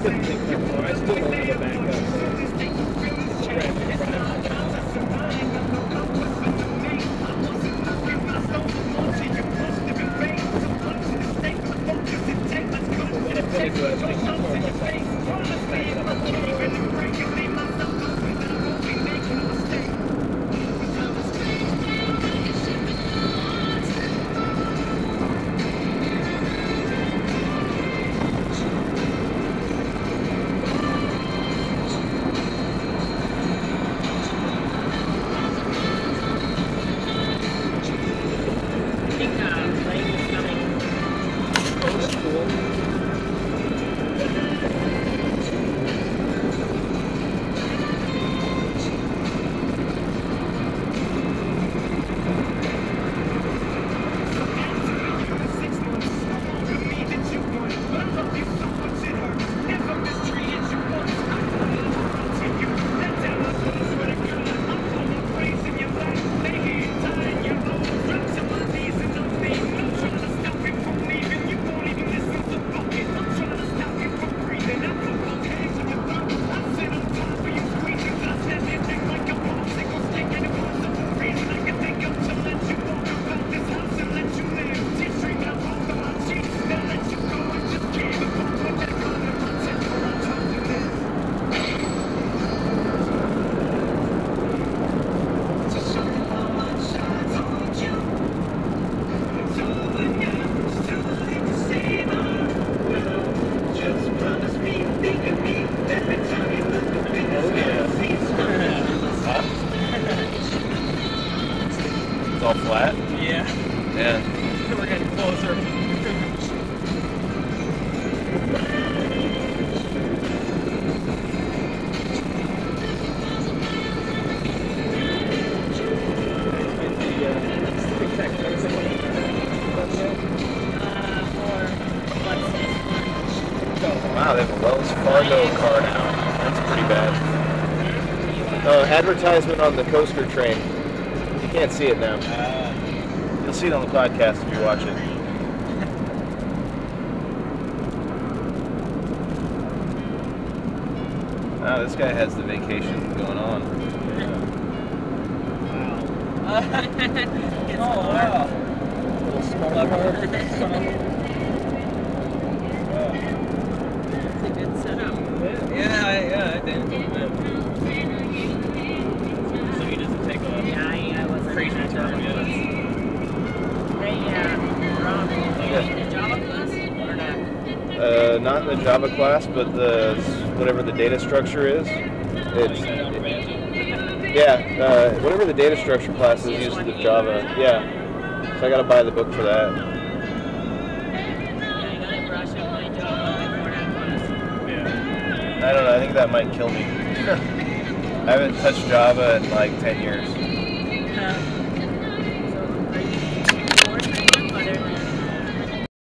couldn't think much more. I still don't want to go back up. All flat? Yeah. Yeah. We're getting closer. Wow, they have a Wells Fargo car now. That's pretty bad. Advertisement on the coaster train. You can't see it now. You'll see it on the podcast if you watch it. Wow, this guy has the vacation going on. Wow. Oh, wow. Little smart car. It's a good setup. Yeah, I did. So he doesn't take a crazy turn yet. They Rob, in the Java class or not? Not in the Java class, but whatever the data structure is. Whatever the data structure class is uses the Java. Yeah. So I gotta buy the book for that. Yeah, I gotta brush up my Java before that class. Yeah. I don't know, I think that might kill me. I haven't touched Java in like 10 years.